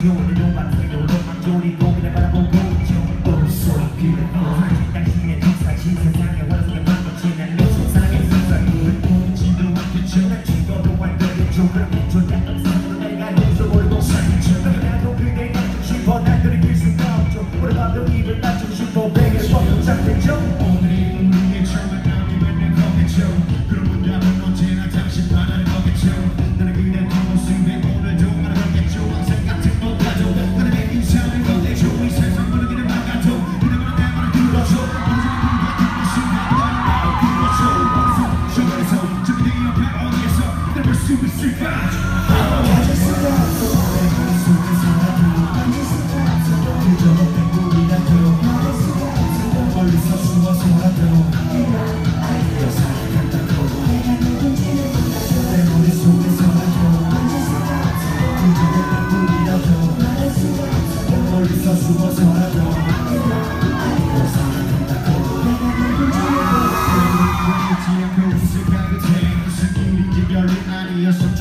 오늘도 밤새도록 졸리고 그냥 바라보고 있죠. Oh so beautiful 당신의 뒷사진 세상에 원하는 방법지 난 미친 사랑의 세상을 보지도 않겠죠. 난 죽어도 안 되겠죠. 그렇게 존재 항상으로 내가 눈썹 올고 살겠죠. 나도 그게 갖고 싶어 난 들이킬 수가 없죠. 오늘 밤도 입을 맞추고 싶어 베개 뻗고 시작됐죠. 오늘이 우리의 처음에 남이 맨날 거겠죠. 그런 문장은 언제나 당신 바라는 거겠죠. 나는 그냥 뒷모습에 오늘도 말하겠죠. 항상 같은 것 가도 나는 내 인생을 건네줘. 이 세상 모르기를 막아도 그러면 내 말을 들어줘. 언제나 그가 뒷모습에 너는 나를 불러줘. 저번에서 저기 내 옆에 어디에서 날 볼 수 있을까. 가질 수가 없어 내 머릿속에서라도 만질 수가 없어 그저 뱃불이라도 말할 수가 없어 멀리서 숨어서라도 너 사랑한다고 내가 누군지는 몰라도 내 머릿속에서라도 만질 수가 없어 그저 뱃불이라도 말할 수가 없어 멀리서 숨어서라도 너 사랑한다고 내가 누군지는 몰라도 보이지 않고 있을까 그대 무슨 일인지 별일 아니었어.